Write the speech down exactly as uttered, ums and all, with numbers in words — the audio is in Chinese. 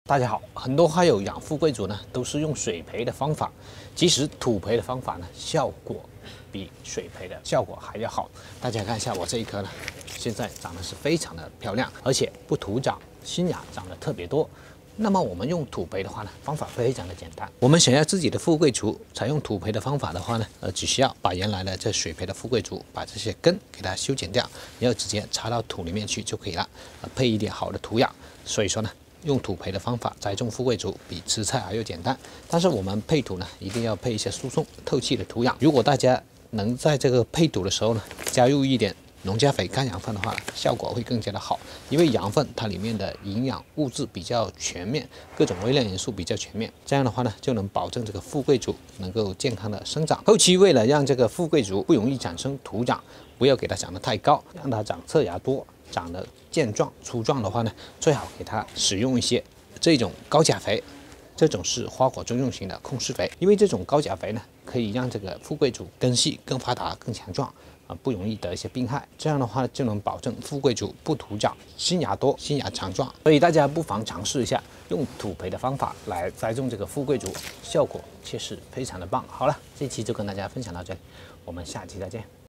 大家好，很多花友养富贵竹呢，都是用水培的方法，其实土培的方法呢，效果比水培的效果还要好。大家看一下我这一棵呢，现在长得是非常的漂亮，而且不徒长，新芽长得特别多。那么我们用土培的话呢，方法非常的简单。我们想要自己的富贵竹采用土培的方法的话呢，呃，只需要把原来的这水培的富贵竹，把这些根给它修剪掉，然后直接插到土里面去就可以了。呃，配一点好的土壤。所以说呢，用土培的方法栽种富贵竹比吃菜还要简单。但是我们配土呢，一定要配一些疏松透气的土壤。如果大家能在这个配土的时候呢，加入一点农家肥、干养分的话，效果会更加的好。因为养分它里面的营养物质比较全面，各种微量元素比较全面，这样的话呢，就能保证这个富贵竹能够健康的生长。后期为了让这个富贵竹不容易产生土长，不要给它长得太高，让它长侧芽多，长得健壮粗壮的话呢，最好给它使用一些这种高钾肥。这种是花果专用型的控施肥，因为这种高钾肥呢，可以让这个富贵竹根系更发达、更强壮，啊，不容易得一些病害。这样的话就能保证富贵竹不徒长，新芽多、新芽强壮。所以大家不妨尝试一下用土培的方法来栽种这个富贵竹，效果确实非常的棒。好了，这期就跟大家分享到这里，我们下期再见。